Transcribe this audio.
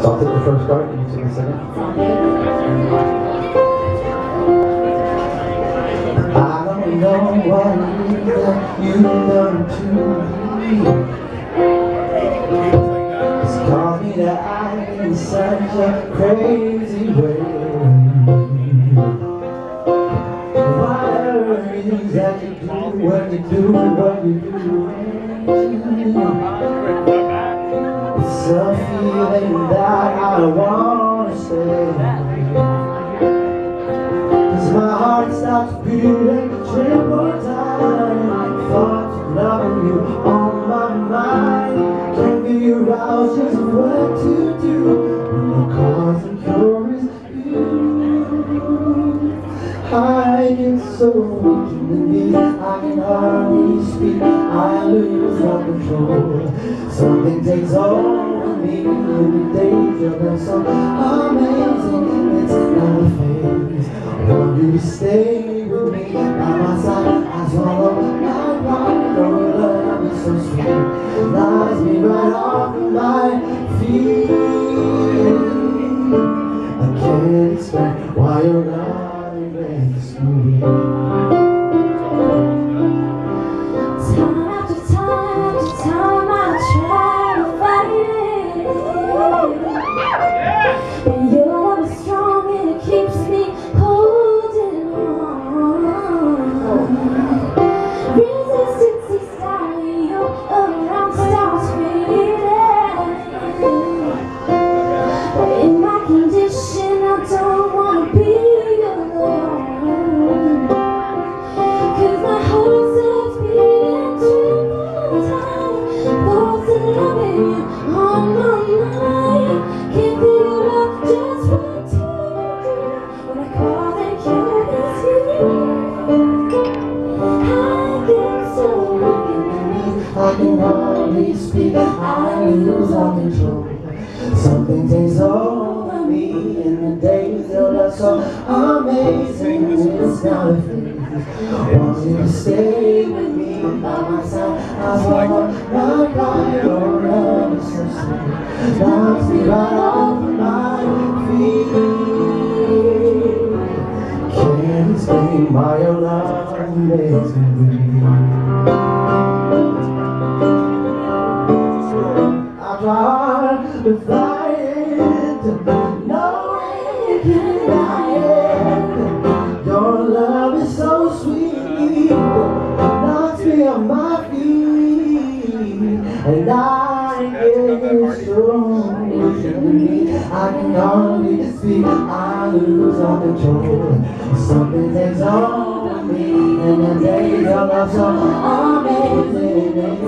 I'll take the first part, and you take the second. I don't know what it is that you've done to me. It's caused me to act in such a crazy way. Whatever it is that you do, what you do, what you do. It's a feeling that I wanna stay. Cause my heart stops beating, triple time. Thoughts of loving you on my mind. Can't figure out just what to do when the cause and cure is you. I get so weak in the knees, I can hardly speak, I lose all control. Something takes over me, every day feels so amazing. It's not a phase, I want you to stay with me, by my side. I swallow my pride, your love is so sweet, knocks me right off of my feet. I can't explain why your love makes me. Time after time after time I try to fight it, but your love is strong and it keeps me holding on. Resistance is dying, you're around, starts fading. But in my condition I don't want to be alone, 'cause my heart starts beating triple time. Thoughts of loving you on my mind. Can't figure out just what to do when I call and you is you. I get so weak in the knees, I can hardly speak, I lose all control. Something takes over me in the days that are so amazing. It's not a phase, I want you to stay with me, by my side. I swallow my pride, your love is so sweet, knocks me right off of my feet. Can't explain why your love makes me weak. I try to fight it, no way can I end. Your love is so sweet, knocks me on my feet, and I get so weak in the knees. I can hardly speak, I lose all control. Something takes over me, and the days of love so amazing.